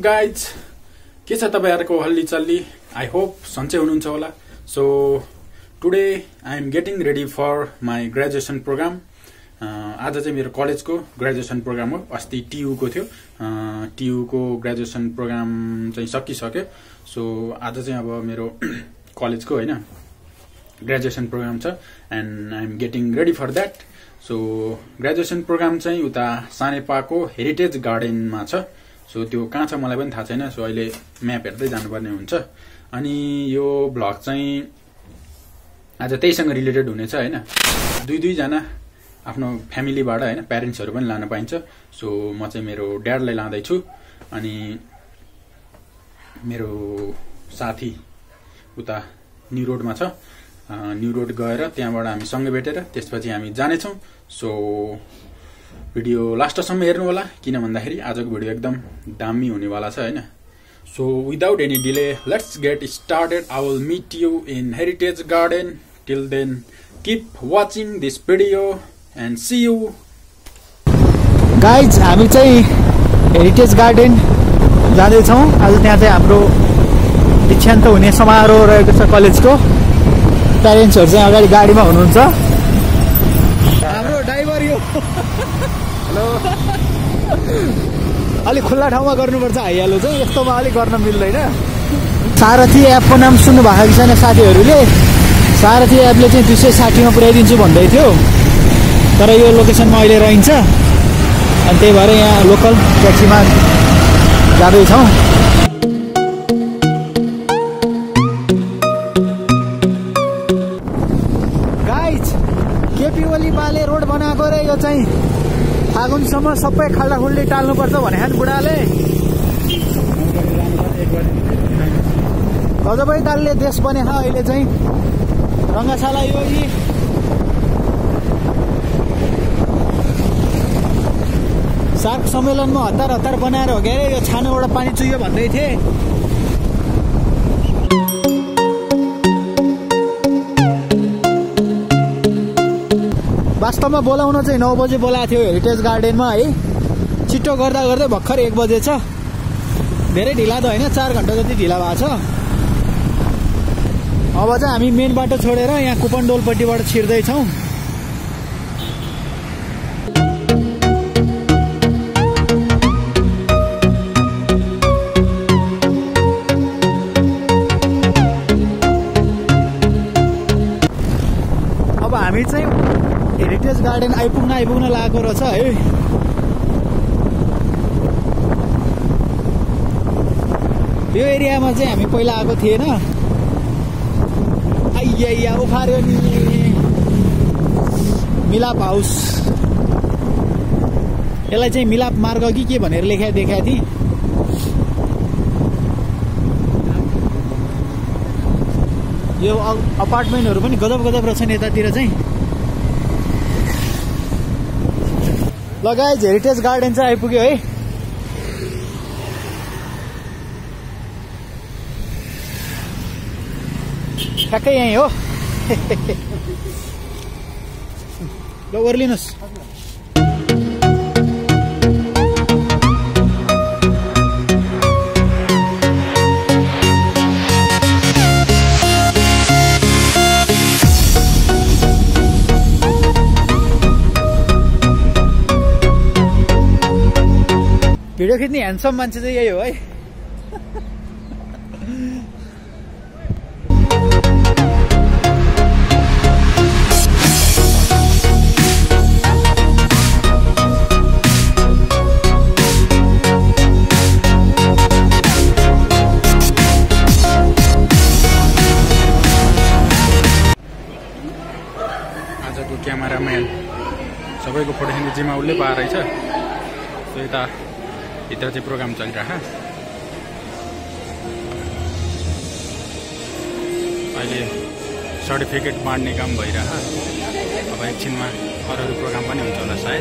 Guys, के छ तपाईहरुको हल्ली चल्ली? आई होप सन्चै हुनुहुन्छ होला। So today I am getting ready for my graduation program. आज चाहिँ मेरो कलेजको ग्रेजुएसन प्रोग्राम हो। अस्ति टियू को थियो, टियू को ग्रेजुएसन प्रोग्राम चाहिँ सकिसक्यो। सो आज चाहिँ अब मेरो कलेजको हैन ग्रेजुएसन प्रोग्राम छ and I am getting ready for that. So graduation program चाहिँ उता सानेपाको हेरिटेज गार्डनमा छ। सो त्यो कहाँ छ मलाई पनि थाहा छैन। सो अहिले म्याप हेर्दै जानुपर्ने हुन्छ। अनि यो भ्लग चाहिँ आज त्यहीसँग रिलेटेड हुनेछ हैन। दुई जना आफ्नो फ्यामिलीबाट हैन, प्यारेन्ट्सहरु पनि लान पाइन्छ। सो म चाहिँ मेरो ड्याडलाई लाँदैछु अनि मेरो साथी उता न्यू रोडमा छ। न्यू रोड गएर त्यहाँबाट हामी सँगै भेटेर त्यसपछि हामी जानेछौं। सो भिडियो लास्टसम्म हेर्नु होला, किन भन्दाखेरि आजको भिडियो एकदम दामी हुनेवाला छ हैन। So without any delay let's get started. I will meet you in heritage garden. Till then keep watching this video and see you guys. हामी चाहिँ हेरिटेज गार्डन जाँदैछौँ। आज त्यहाँ चाहिँ हाम्रो दीक्षान्त हुने समारोह रहेको छ कलेजको। प्यारेन्ट्सहरु चाहिँ अगाडि गाडीमा हुनुहुन्छ। हाम्रो ड्राइभर यो। हेलो। अलि खुल्ला ठाउँमा गर्नुपर्छ हाइहालो चाहिँ, यस्तोमा अलिक गर्न मिल्दैन। सारथी एपको नाम सुन्नु भएको छैन साथीहरूले? सारथी एपले चाहिँ 260 मा पुर्याइदिन्छु भन्दै थियो, तर यो लोकेसनमा अहिले रहन्छ अनि त्यही भएर यहाँ लोकल ट्याक्सीमा जाँदैछौँ। गाइज, केपी ओलीपाले रोड बनाएको रे। यो चाहिँ फागुनसम्म सबै खाल्डाखुल्डी टाल्नुपर्छ भने बुढाले। गजबै दालले देश बने अहिले चाहिँ रङ्गशाला योगी सार्क सम्मेलनमा हतार बनाएर हो क्या यो छानोबाट पानी चुह्यो भन्दै थिए। वास्तवमा बोलाउन चाहिँ 9 बजे बोलाएको थियो हेरिटेज गार्डनमा है। छिट्टो गर्दा गर्दै भर्खर 1 बजे छ। धेरै ढिला त होइन, 4 घण्टा जति ढिला भएको छ। अब चाहिँ हामी मेन बाटो छोडेर यहाँ कुपनडोलपट्टिबाट छिर्दैछौँ। अब हामी चाहिँ हेरिटेज गार्डन आइपुग्न लागेको रहेछ है। यो एरियामा चाहिँ हामी पहिला आएको थिएन। आइया उफार्यो नि मिलाप हाउस। यसलाई चाहिँ मिलाप मार्ग कि के भनेर देखाएको थिएँ। यो अपार्टमेन्टहरु पनि गजब रहेछन् यतातिर चाहिँ। ल गाइज, हेरिटेज गार्डन चाहिँ आइपुग्यो है। ठ्याक्कै यहीँ हो। ल ओर्लिनुहोस्। भिडियो खिच्ने ह्यान्डसम मान्छे चाहिँ यही हो है। आजको क्यामेराम्यान सबैको फोटो खिच्ने जिम्मा उसले पाएर रहेछ। सो यता भित्र चाहिँ प्रोग्राम चलिरहेको। अहिले सर्टिफिकेट बाँड्ने काम भइरहेको। अब एकछिनमा अरू प्रोग्राम पनि हुन्छ होला सायद।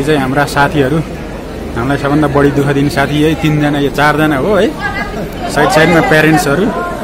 चाहिँ हाम्रा साथीहरू हामीलाई सबभन्दा बढी दुःख दिने साथी यही 3 जना यो 4 जना हो है साइडमा प्यारेन्ट्सहरू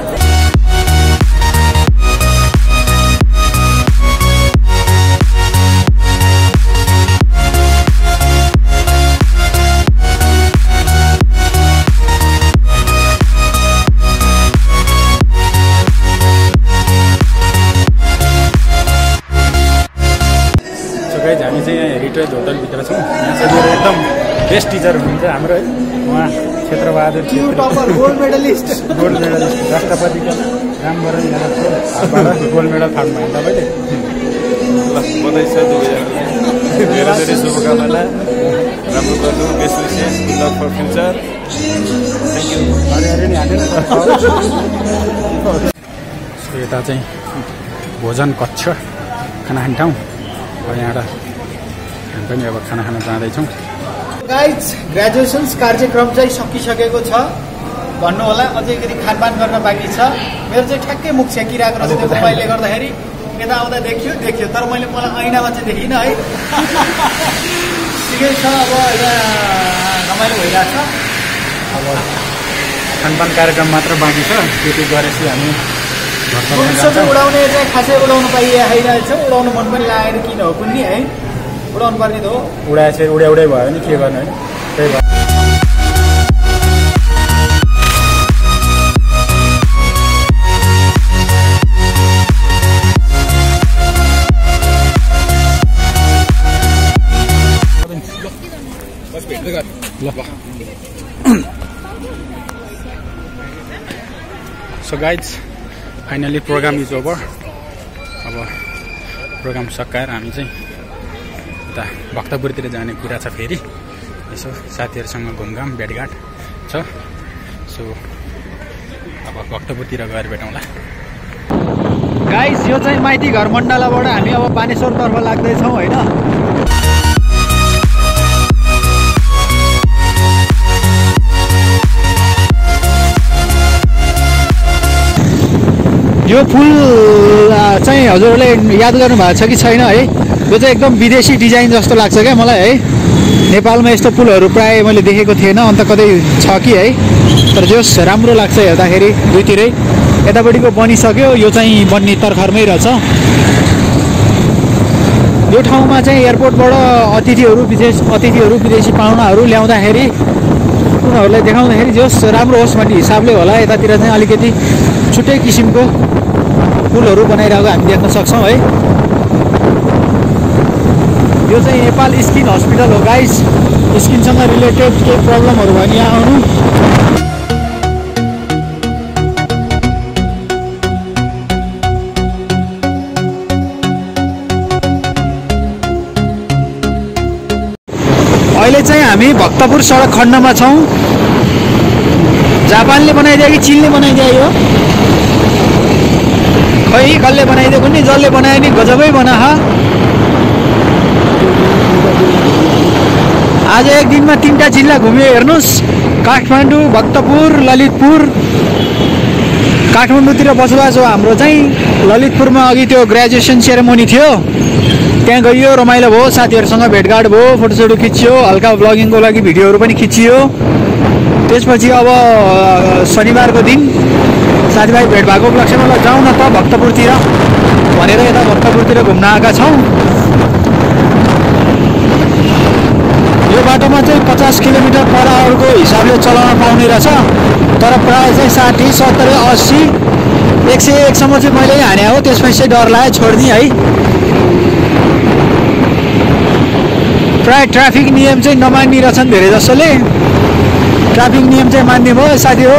हामी चाहिँ यहाँ हेरिटेज होटलभित्र छौँ यहाँ चाहिँ मेरो एकदम बेस्ट टिचर हुनुहुन्छ हाम्रो है उहाँ क्षेत्रबहादुर गोल्ड मेडलिस्ट राष्ट्रपतिको रामवरण यादवबाट गोल्ड मेडल फाड्नुभयो तपाईँले बधाई छ धेरै धेरै शुभकामना राम्रो गर्नु बेस्ट विशेष good luck for future thank you अरे नि हालेन सो यता चाहिँ भोजन कक्ष खाना खाने ठाउँ यहाँबाट हामी पनि अब खाना खान जाँदैछौँ गाइज ग्रेजुएसन्स कार्यक्रम चाहिँ सकिसकेको छ भन्नु होला अझै फेरि खानपान गर्न बाँकी छ मेरो चाहिँ ठ्याक्कै मुख सेकिरहेको रहेछ त्यो मोबाइलले गर्दाखेरि यता आउँदा देखियो तर मैले मलाई ऐनामा चाहिँ देखिनँ है ठिकै छ अब यहाँ रमाइलो भइरहेको छ अब खानपान कार्यक्रम मात्र बाँकी छ त्यति गरेपछि हामी सबै उडाउने चाहिँ खासै उडाउनु पाइरहेको छ उडाउनु मन पनि लागेर किन हो कुनै है उडाउनु पर्ने त हो उडाएछ उडै भयो नि के गर्नु है त्यही भयो so guys finally program is over अब प्रोग्राम सकाएर हामी चाहिँ उता भक्तपुरतिर जाने कुरा छ फेरि यसो साथीहरूसँग घुमघाम भेटघाट छ सो अब भक्तपुरतिर गएर भेटौँला गाइस यो चाहिँ माइती घर मण्डलाबाट हामी अब बानेश्वरतर्फ लाग्दैछौँ होइन यो फुल चाहिँ हजुरहरूले याद गर्नुभएको छ कि छैन है यो चाहिँ एकदम विदेशी डिजाइन जस्तो लाग्छ क्या मलाई है नेपालमा यस्तो फुलहरू प्रायः मैले देखेको थिएन अन्त कतै छ कि है तर जस राम्रो लाग्छ हेर्दाखेरि दुईतिरै यतापट्टिको बनिसक्यो यो चाहिँ बन्ने तर्खरमै रहेछ यो ठाउँमा चाहिँ एयरपोर्टबाट अतिथिहरू विदेशी पाहुनाहरू ल्याउँदाखेरि उनीहरूलाई देखाउँदाखेरि जस राम्रो होस् भन्ने हिसाबले होला यतातिर चाहिँ अलिकति छुट्टै किसिमको फुलहरू बनाइरहेको हामी देख्न सक्छौँ है यो चाहिँ नेपाल स्किन हस्पिटल हो गाइस स्किनसँग रिलेटेड केही प्रब्लमहरू भयो भने यहाँ आउनु अहिले चाहिँ हामी भक्तपुर सडक खण्डमा छौँ जापानले बनाइदियो कि चीनले बनाइदियो खै कसले बनाइदिएको नि जसले बनायो नि गजबै बना आज एक दिनमा 3टा जिल्ला घुम्यो हेर्नुहोस् काठमाडौँ भक्तपुर ललितपुर काठमाडौँतिर बसोबास हो हाम्रो चाहिँ ललितपुरमा अघि त्यो ग्रेजुएसन सेरेमोनी थियो त्यहाँ गइयो रमाइलो भयो साथीहरूसँग भेटघाट भयो फोटोसोटो खिचियो हल्का ब्लगिङको लागि भिडियोहरू पनि खिचियो त्यसपछि अब शनिबारको दिन साथीभाइ भेट भएको उपलक्ष्यमा ल जाउँ न त भक्तपुरतिर भनेर यता भक्तपुरतिर घुम्न आएका छौँ यो बाटोमा चाहिँ 50 किलोमिटर पर आवरको हिसाबले चलाउन पाउने रहेछ तर प्रायः चाहिँ 60, 70, 80, 101 सम्म चाहिँ मैले हाने हो त्यसपछि चाहिँ डर लाग्यो छोडिदिएँ है प्रायः ट्राफिक नियम चाहिँ नमान्ने रहेछन् धेरै जसोले ट्राफिक नियम चाहिँ मान्ने भयो साथी हो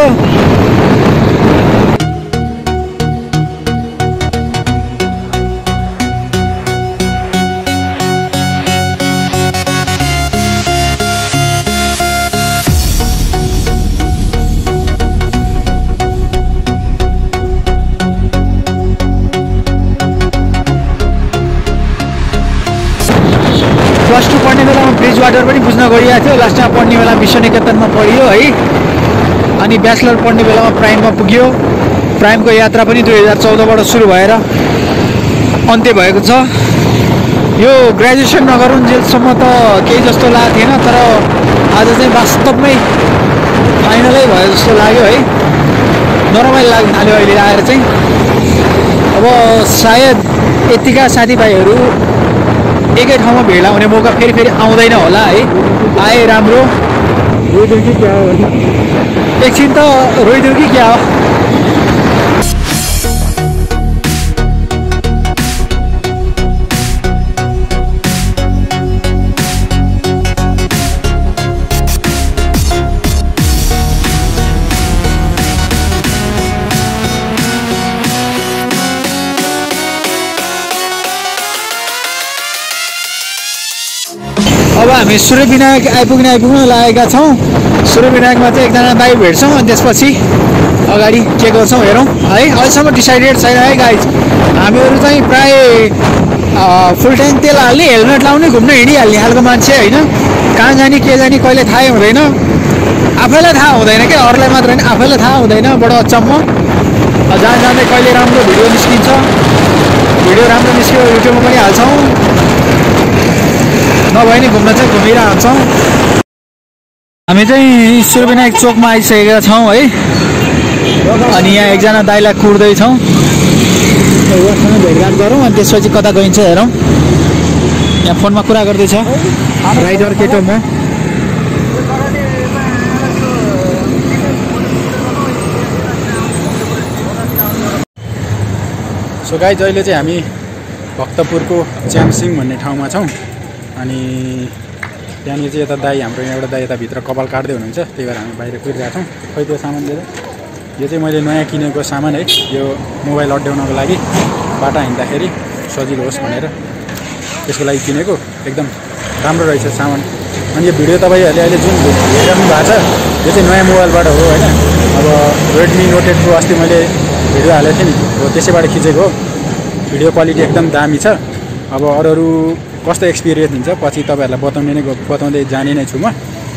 प्लस 2 पढ्ने बेलामा ब्रिज वाटर पनि बुझ्न गइरहेको थियो लास्टमा पढ्ने बेला विश्वनिकेतनमा पढियो है अनि ब्याचलर पढ्ने बेलामा प्राइममा पुग्यो प्राइमको यात्रा पनि 2014बाट सुरु भएर अन्त्य भएको छ यो ग्रेजुएसन नगरुन्जेलसम्म त केही जस्तो लागेको थिएन, तर आज चाहिँ वास्तवमै फाइनलै भयो जस्तो लाग्यो है। नरमाइलो लाग्न थाल्यो अहिले आएर चाहिँ। अब सायद यतिका साथीभाइहरू एकै ठाउँमा भेला हुने मौका फेरि फेरि आउँदैन होला है। आए राम्रो, रोइदिउँ कि क्या हो, एकछिन त रोइदिउँ कि क्या हो। अब हामी सूर्यविनायक आइपुग्न लागेका छौँ। सूर्यविनायकमा चाहिँ एकजना दाइ भेट्छौँ अनि त्यसपछि अगाडि के गर्छौँ हेरौँ है। अहिलेसम्म डिसाइडेड छैन है गाइज। हामीहरू चाहिँ प्राय फुल टाइम तेल हाल्ने, हेलमेट लाउने, घुम्न हिँडिहाल्ने खालको मान्छे होइन। कहाँ जाने के जाने कहिले थाहै हुँदैन। आफैलाई थाहा हुँदैन क्या, अरूलाई मात्र होइन, आफैलाई थाहा हुँदैन। बडो अचम्म। जहाँ जाँदै कहिले राम्रो भिडियो निस्किन्छ, भिडियो राम्रो निस्क्यो युट्युबमा पनि हाल्छौँ, नभए नि घुम्न चाहिँ घुमिरहन्छौँ। हामी चाहिँ सूर्यविनायक चोकमा आइसकेका छौँ है। अनि यहाँ एकजना दाइलाई कुर्दैछौँ। उहाँसँग भेटघाट गरौँ अनि त्यसपछि कता गइन्छ हेरौँ। यहाँ फोनमा कुरा गर्दैछ राइडर केटो म। सो गाइज अहिले चाहिँ हामी भक्तपुरको च्यामसिङ भन्ने ठाउँमा छौँ। अनि त्यहाँनिर चाहिँ यता दाई, हाम्रो एउटा दाई यता भित्र कपाल काट्दै हुनुहुन्छ, त्यही भएर हामी बाहिर कुरिरहेका छौँ। खै त्यो सामान लिएर, यो चाहिँ मैले नयाँ किनेको सामान है। यो मोबाइल अड्याउनको लागि बाटा हिँड्दाखेरि सजिलो होस् भनेर त्यसको लागि किनेको। एकदम राम्रो रहेछ सामान। अनि यो भिडियो तपाईँहरूले अहिले जुन हेरिरहनु भएको छ यो चाहिँ नयाँ मोबाइलबाट हो होइन। अब रेडमी नोट 8 प्रो अस्ति मैले भिडियो हालेको थिएँ नि, हो त्यसैबाट खिचेको हो। भिडियो क्वालिटी एकदम दामी छ। अब अरू कस्तो एक्सपिरियन्स हुन्छ पछि तपाईँहरूलाई बताउँदै जाने नै छु म।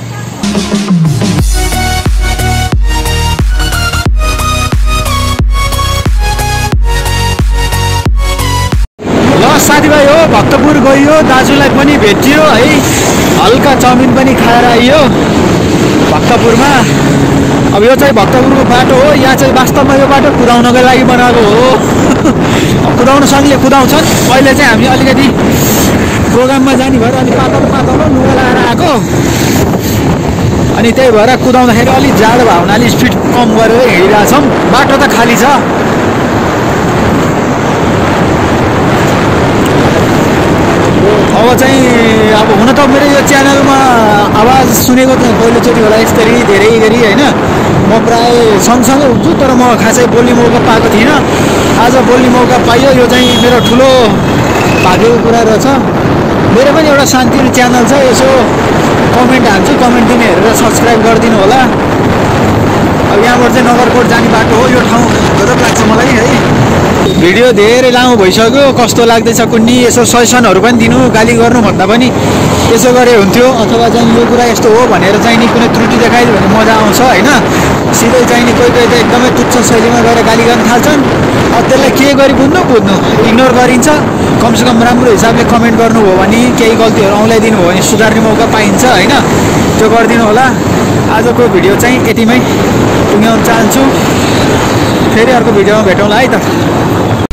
ल साथीभाइ हो, भक्तपुर गइयो, दाजुलाई पनि भेटियो है। हल्का चाउमिन पनि खाएर आइयो भक्तपुरमा। अब यो चाहिँ भक्तपुरको बाटो हो। यहाँ चाहिँ वास्तवमा यो बाटो कुदाउनको लागि बनाएको हो। कुदाउन सक्ने कुदाउँछन्। अहिले चाहिँ हामी अलिकति प्रोग्राममा जाने भएर अलिक पातलो पातलो लुगा लगाएर आएको। अनि त्यही भएर कुदाउँदाखेरि अलिक जाडो भयो हुनाले स्पिड कम गरेर हिँडिरहेछौँ। बाटो त खाली छ। अब चाहिँ हुन त मेरो यो च्यानलमा आवाज सुनेको त पहिलोचोटि होला यसरी धेरै गरी होइन। म प्राय सँगसँगै हुन्छु, तर म खासै बोल्ने मौका पाएको थिइनँ। आज बोल्ने मौका पाइयो। यो चाहिँ मेरो ठुलो भाग्यको कुरा रहेछ। मेरो पनि एउटा शान्तिलो च्यानल छ। यसो कमेन्ट हाल्छु, कमेन्ट दिने हेरेर सब्सक्राइब गरिदिनु होला। अब यहाँबाट चाहिँ नगरकोट जाने बाटो हो। यो ठाउँ गजब लाग्छ मलाई है। भिडियो धेरै लामो भइसक्यो, कस्तो लाग्दैछ कुन्नी यसो सजेसनहरू पनि दिनु, गाली गर्नुभन्दा पनि यसो गरे हुन्थ्यो। अथवा चाहिँ यो कुरा यस्तो हो भनेर चाहिँ नि कुनै त्रुटि देखाइदियो भने मजा आउँछ होइन। सिधै चाहिँ नि कोही कोही त एकदमै तुच्छ शैलीमा गएर गाली गर्न थाल्छन्। अब त्यसलाई के गरी बुझ्नु इग्नोर गरिन्छ। कमसेकम राम्रो हिसाबले कमेन्ट गर्नुभयो भने, केही गल्तीहरू औँल्याइदिनु भयो भने सुधार्ने मौका पाइन्छ होइन। त्यो गरिदिनु होला। आजको भिडियो चाहिँ यतिमै टुङ्ग्याउन चाहन्छु। फेरि अर्को भिडियोमा भेटौँला है त।